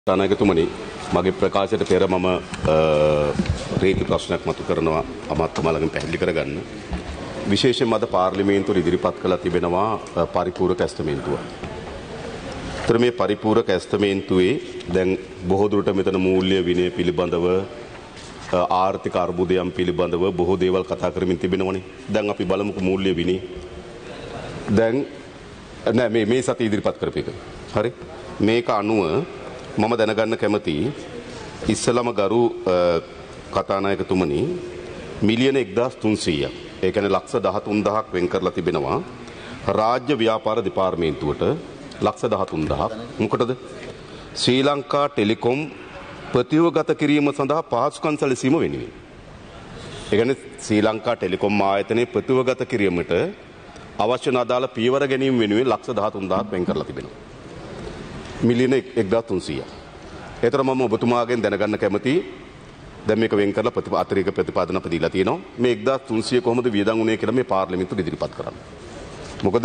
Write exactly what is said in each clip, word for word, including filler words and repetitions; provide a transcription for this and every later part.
නායකතුමනි මගේ ප්‍රකාශයට පෙර මම රීති ප්‍රශ්නයක් මතු කරනවා අමාත්‍යතුමාලගෙන් පැහැදිලි කරගන්න. විශේෂයෙන්ම අද පාර්ලිමේන්තුවේ ඉදිරිපත් කළා තිබෙනවා පරිපූර්ණක ඇස්තමේන්තුව. ඒතර මේ පරිපූර්ණක ඇස්තමේන්තුවේ දැන් බොහෝ දුරට මෙතන මූල්‍ය විනය පිළිබඳව ආර්ථික අර්බුදයන් පිළිබඳව බොහෝ දේවල් කතා කරමින් තිබෙනවනේ. දැන් අපි බලමුකෝ මූල්‍ය විනය. දැන් නෑ මේ මේ සතිය ඉදිරිපත් කරපේක. හරි. මේක අනුව මම දැනගන්න කැමති ඉස්සලම ගරු කතානායකතුමනි මිලියන එක්දාස් තුන්සීයක් ඒ කියන්නේ ලක්ෂ දහතුන් දහසක් වෙන් කරලා තිබෙනවා රාජ්‍ය ව්‍යාපාර දෙපාර්තමේන්තුවට ලක්ෂ දහතුන් දහසක් මොකටද ශ්‍රී ලංකා ටෙලිකොම් ප්‍රතිවගත කිරීම සඳහා පහසුකම් සැලසීම වෙනුවෙන් ඒ කියන්නේ ශ්‍රී ලංකා ටෙලිකොම් ආයතනයේ ප්‍රතිවගත කිරීමට අවශ්‍ය අදාළ පියවර ගැනීම වෙනුවෙන් ලක්ෂ දහතුන් දහසක් වෙන් කරලා තිබෙනවා මිලියන එක්දාස් තුන්සීයක්. ඒතර මම ඔබතුමාගෙන් දැනගන්න කැමතියි දැන් මේක වෙන් කරලා ප්‍රතිප අතිරේක ප්‍රතිපාදන අප දීලා තියෙනවා. මේ එක්දාස් තුන්සීය කොහොමද වියදම් වුණේ කියලා මේ පාර්ලිමේන්තුවට ඉදිරිපත් කරන්න. මොකද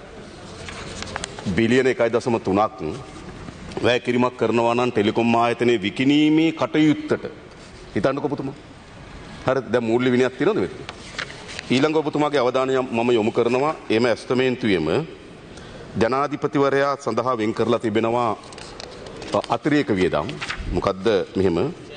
බිලියන එකයි දශම තුනක් වැය කිරීමක් කරනවා නම් ටෙලිකොම් ආයතනයේ විකිණීමේ කටයුත්තට හිතන්නකෝ ඔබතුමා. හරිද? දැන් මූල්‍ය විනයක් තියෙනවද මෙතන? ඊළඟ ඔබතුමාගේ අවධානය මම යොමු කරනවා එම ඇස්තමේන්තුවේම ජනාධිපතිවරයා සඳහා වෙන් කරලා තිබෙනවා අතිරේක වියදම් මොකද්ද මෙහෙම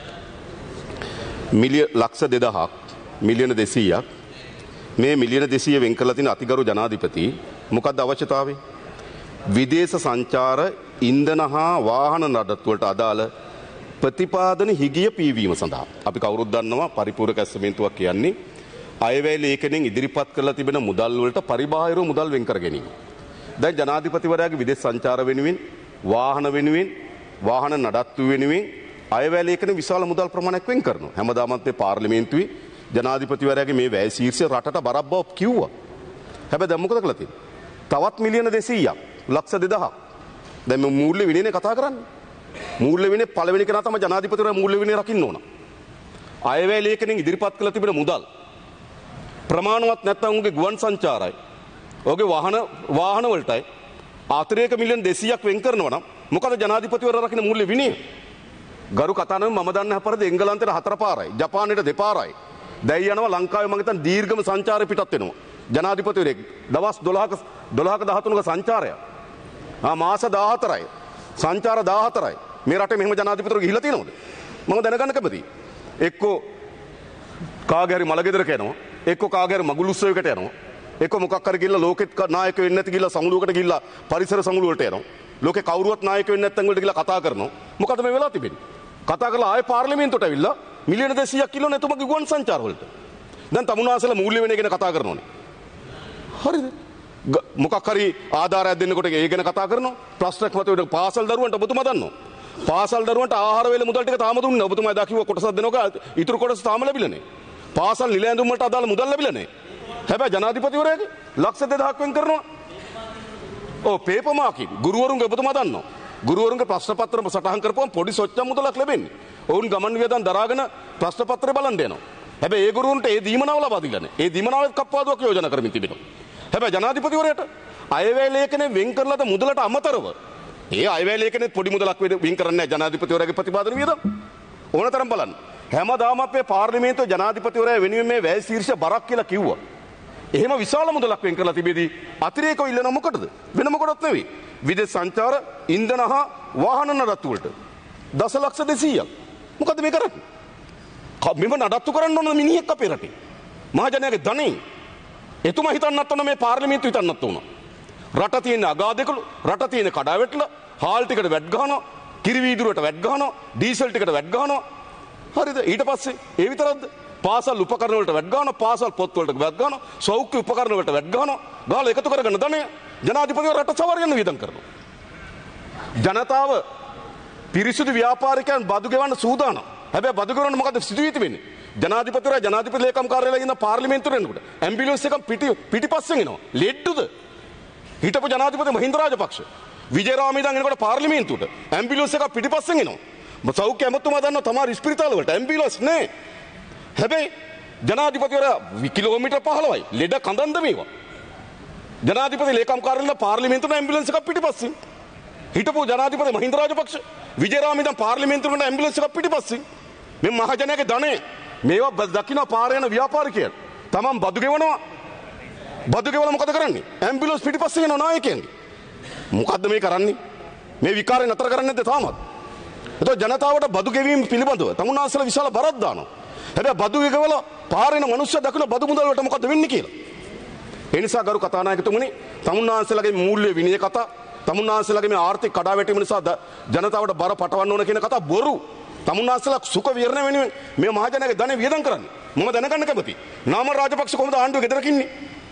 මිලියන ලක්ෂ දෙදහසක් මිලියන දෙසීයක් මේ මිලියන දෙසීය වෙන් කරලා තියෙන අතිගරු ජනාධිපති මොකද්ද අවශ්‍යතාවය විදේශ සංචාර ඉන්ධන හා වාහන නඩත්තු වලට අදාළ ප්‍රතිපාදන හිගිය පීවීම සඳහා අපි කවුරුත් දන්නවා පරිපූර්ණක ඇස්තමේන්තුවක් කියන්නේ අයවැය ලේඛනයෙන් ඉදිරිපත් කරලා තිබෙන මුදල් වලට පරිබාහිර මුදල් වෙන් කර ගැනීම දැන් ජනාධිපතිවරයාගේ විදේශ සංචාර වෙනුවෙන් වාහන වෙනුවෙන් වාහන නඩත්තු වෙනුවෙන් අයවැය ලේඛන විශාල මුදල් ප්‍රමාණයක් වෙන් කරනවා. හැමදාමත් මේ පාර්ලිමේන්තුවේ ජනාධිපතිවරයාගේ මේ වැය ශීර්ෂය රටට බරක් බව කිව්වා. හැබැයි දැන් මොකද කළා තියෙන්නේ? තවත් මිලියන දෙසීයක් ලක්ෂ දෙදහසක්. දැන් මේ මූල්‍ය විනයනේ කතා කරන්නේ. මූල්‍ය විනය පළවෙනි කෙනා තමයි ජනාධිපතිවරයා මූල්‍ය විනය රකින්න ඕන. අයවැය ලේඛනෙන් ඉදිරිපත් කළ තිබෙන මුදල් ප්‍රමාණවත් නැත්නම් උන්ගේ ගුවන් සංචාරයි ඔගේ වාහන වාහන වලටයි අතිරේක මිලියන දෙසීයක් වෙන් කරනවා නම් මොකද ජනාධිපතිවරයා රකින්න මූල්‍ය විනය ගරු කතානම මම දන්න හැපරද එංගලන්තයට හතර පාරයි ජපානයට දෙපාරයි දැන් යනවා ලංකාවේ මම හිතන්නේ දීර්ඝම සංචාරය පිටත් වෙනවා ජනාධිපතිවරයෙක් දවස් දොළහක දොළහක දහතුනක සංචාරය ආ මාස දාහතරයි සංචාර දාහතරයි මේ රටේ මෙහෙම ජනාධිපතිවරු ගිහිලා තියෙනවද මම දැනගන්න කැමතියි එක්කෝ කාගේ හරි මලගෙදරක යනවා එක්කෝ කාගේ හරි මගුල් උත්සවයකට යනවා ඒක මොකක් හරි ගිහිල්ලා ලෝකෙත් නායක වෙන්නේ නැති ගිහිල්ලා සමුළුවකට ගිහිල්ලා පරිසර සමුළු වලට යනවා. ලෝකේ කවුරුවත් නායක වෙන්නේ නැත්නම් වලට ගිහිල්ලා කතා කරනවා. මොකද මේ වෙලා තිබෙන්නේ? කතා කරලා ආයේ පාර්ලිමේන්තුවට ඇවිල්ලා මිලියන දෙසීයක් කිලෝ නැතුමගේ ගුවන් සංචාර වලට. දැන් තමුනාසලා මූල්‍ය වෙන ගැන කතා කරනෝනේ. හරිද? මොකක් හරි ආධාරයක් දෙන්නකොට ඒ ගැන කතා කරනවා. ප්‍රශ්නයක් මතුවෙන පාසල් දරුවන්ට ඔබතුමා දන්නෝ. පාසල් දරුවන්ට ආහාර වේල මුදල් ටික තාම දුන්නේ. ඔබතුමා එදා කිව්ව කොටසක් දෙනවා ඉතුරු කොටස තාම ලැබිලා නැහැ. පාසල් නිල ඇඳුම් වලට අදාළ මුදල් ලැබිලා නැහැ. හැබැයි ජනාධිපතිවරයාගේ ලක්ෂ දෙදහසක් වෙන් කරනවා. ඔව් පේපර් මාකින් ගුරුවරුන්ගේ ඔබතුමා දන්නවා. ගුරුවරුන්ගේ ප්‍රශ්න පත්‍ර සටහන් කරපුවම පොඩි සොච්චම් මුදලක් ලැබෙන්නේ. ඔවුන් ගමන් වියදම් දරාගෙන ප්‍රශ්න පත්‍රය බලන්න යනවා. හැබැයි ඒ ගුරුවරුන්ට ඒ දීමනාව ලබා දීලා නැහැ. ඒ දීමනාවෙත් කප්පාදුවක් යෝජනා කරමින් තිබෙනවා. හැබැයි ජනාධිපතිවරයාට අයවැය ලේඛනයෙන් වෙන් කරලාද මුදලට අමතරව ඒ අයවැය ලේඛනයේ පොඩි මුදලක් වෙන් කරන්නේ නැහැ ජනාධිපතිවරයාගේ ප්‍රතිපාදන වියදම්. ඕනතරම් බලන්න. හැමදාම අපේ පාර්ලිමේන්තුවේ ජනාධිපතිවරයා වෙනුවෙන් මේ වැය ශීර්ෂ බරක් කියලා කිව්වා. එහෙම විශාල මුදලක් වෙන් කරලා තිබෙදී අතිරේකව ඉල්ලන මොකටද? වෙන මොකටවත් නෙවෙයි. විදේශ සංචාර, ඉන්ධන හා වාහන නඩත්තු වලට දසලක්ෂ දෙසීයක්. මොකද මේ කරන්නේ? මෙව නඩත්තු කරන්න ඕන මිනිහෙක් අපේ රටේ. මහජනයාගේ ධනෙ. එතුමා හිතන්නත් ඕන මේ පාර්ලිමේන්තුව හිතන්නත් ඕන. රට තියෙන අගාධකලු, රට තියෙන කඩාවැටලා, හාල් ටිකට වැට් ගහනවා, කිරි වීදුරුවට වැට් ගහනවා, ඩීසල් ටිකට වැට් ගහනවා. හරිද? ඊට පස්සේ ඒ විතරක්ද? පාසල් උපකරණ වලට වැට් ගන්නවා පාසල් පොත් වලට වැට් ගන්නවා සෞඛ්‍ය උපකරණ වලට වැට් ගන්නවා ගාලා එකතු කරගෙන ධනය ජනාධිපතිවරයා රට සවරගෙන වියදම් කරනවා ජනතාව පිරිසුදු ව්‍යාපාරිකයන් බදු ගෙවන්න සූදානම් හැබැයි බදු ගෙවන්න මොකද සිදුවීති වෙන්නේ ජනාධිපතිවරයා ජනාධිපති ලේකම් කාර්යාලයේ ඉන්න පාර්ලිමේන්තුවට එනකොට ඇම්බියුලන්ස් එකක් පිටි පිටිපස්සෙන් එනවා ලෙඩ්ඩුද හිටපු ජනාධිපති මහින්ද රාජපක්ෂ විජේරාම ඉඳන් එනකොට පාර්ලිමේන්තුවට ඇම්බියුලන්ස් එකක් පිටිපස්සෙන් එනවා සෞඛ්‍ය ඇමතුමා දන්නවා තමයි ස්පිරිතාල වලට ඇම්බියුලන්ස් නෑ හැබැයි ජනාධිපතිවරයා කිලෝමීටර් පහළොවයි ලෙඩ කඳන්ද මේවා ජනාධිපති ලේකම් කාර්යාලය පාර්ලිමේන්තුවේ ඇම්බියුලන්ස් එකක් පිටිපස්සෙන් හිටපු ජනාධිපති මහින්ද රාජපක්ෂ විජේරාම ඉඳන් පාර්ලිමේන්තුවට ඇම්බියුලන්ස් එකක් පිටිපස්සේ මේ මහජනයාගේ ධනය මේවා දකින්න පාරේ යන ව්‍යාපාරිකයන් තමන් බදු ගෙවනවා බදු ගෙවලා මොකද කරන්නේ ඇම්බියුලන්ස් පිටිපස්සේ යන නායකයන්ගේ මොකද්ද මේ කරන්නේ මේ විකාරය නතර කරන්නේ නැද්ද තාමත් එතකොට ජනතාවට බදු ගෙවීම පිළිබඳව තමුන්නාන්සලා විශාල බරක් දානවා හැබැයි බදු ගෙවලා පාරේ යන මිනිස්සු දකින්න බදු මුදල් වලට මොකද වෙන්නේ කියලා ඒ නිසා ගරු කතානායකතුමනි තමුන්නාන්සලාගේ මූල්‍ය විනය කතා තමුන්නාන්සලාගේ මේ ආර්ථික කඩාවැටීම නිසා ජනතාවට බර පටවන්න ඕන කියන කතා බොරු තමුන්නාන්සලා සුඛ විහරණය වෙනුවෙන් මේ මහජනයාගේ ධනෙ වියදම් කරන්නේ මම දැනගන්න කැමතියි නාමල් රාජපක්ෂ කොහොමද ආණ්ඩුවේ ගෙදරක ඉන්නේ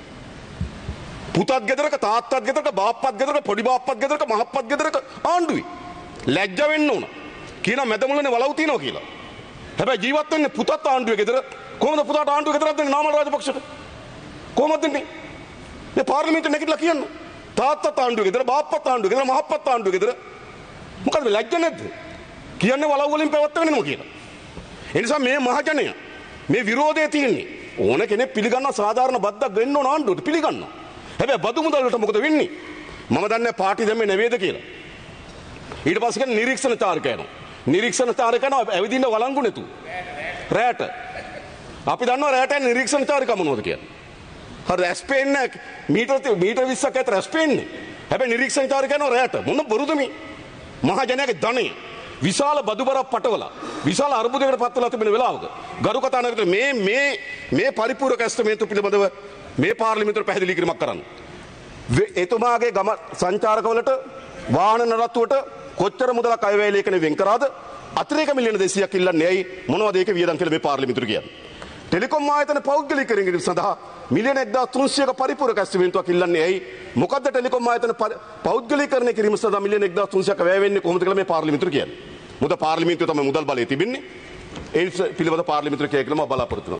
පුතත් ගෙදරක තාත්තත් ගෙදරක බාප්පත් ගෙදරක පොඩි බාප්පත් ගෙදරක මහප්පත් ගෙදරක ආණ්ඩුවේ ලැජ්ජ වෙන්න ඕන කියන මැදමුලනේ වලව් තියනවා කියලා හැබැයි ජීවත් වෙන්නේ පුතත් ආණ්ඩුවේ ගෙදර කොහොමද පුතාට ආණ්ඩුවේ ගෙදරක් දෙන්නේ නාමල් රාජපක්ෂට කොහොමද දෙන්නේ මේ පාර්ලිමේන්තුවේ නැගිටලා කියන්න තාත්තත් ආණ්ඩුවේ ගෙදර බාප්පත් ආණ්ඩුවේ ගෙදර මහප්පත් ආණ්ඩුවේ ගෙදර මොකද ලැජ්ජ නැද්ද කියන්නේ වලව් වලින් පැවැත්ත වෙනම කියලා ඒ නිසා මේ මහජනය මේ විරෝධය තියෙන්නේ ඕන කෙනෙක් පිළිගන්න සාධාරණ බද්දක් වෙන්න ඕන ආණ්ඩුවට පිළිගන්නවා හැබැයි බදු මුදල් වලට මොකද වෙන්නේ මම දන්නේ පාටි දැම්මේ නෙවෙයිද කියලා ඊට පස්සේ කියන නිරීක්ෂණ චාරක යනවා නිරීක්ෂණ චාරක යනවා ඇවිදින්න වළංගු නැතුව රැට අපි දන්නවා රැට නිරීක්ෂණ චාරක මොනවද කියන්නේ හරි ඇස්පේන්න මීටර් මීටර් විස්සක් ඇතර ඇස්පේන්නේ හැබැයි නිරීක්ෂණ චාරක යනවා රැට මොන බොරුද මේ මහජනයාගේ ධනය විශාල බදුබරක් පටවලා විශාල අර්බුදයකට පත් වෙලා තිබෙන වෙලාවක ගරු කතානායකතුමනි මේ මේ මේ පරිපූර්ණක ඇස්තමේන්තු පිළිබඳව මේ පාර්ලිමේන්තුවට පැහැදිලි කිරීමක් කරන්න. එතුමාගේ ගම සංචාරකවලට වාහන නඩත්තුවට කොච්චර මුදලක් අයවැය ලේඛන වෙන් කරාද? අතිරේක මිලියන දෙසීයක් ඉල්ලන්නේ ඇයි? මොනවද ඒක වියදම් කියලා මේ පාර්ලිමේන්තුවට කියන්නේ? ටෙලිකොම් ආයතන පෞද්ගලිකීකරණය සඳහා මිලියන එක්දාස් තුන්සියයක පරිපූර්ණක ඇස්තමේන්තුවක් ඉල්ලන්නේ ඇයි? මොකද්ද ටෙලිකොම් ආයතන පෞද්ගලිකීකරණය කිරීම සඳහා මිලියන එක්දාස් තුන්සියයක වැය වෙන්නේ කොහොමද කියලා මේ පාර්ලිමේන්තුවට කියන්නේ? මුද පාර්ලිමේන්තුවේ තමයි මුදල් බලය තිබෙන්නේ. ඒ පිළිබඳ පාර්ලිමේන්තුවේ කියයි කියලා මම බලාපොරොත්තු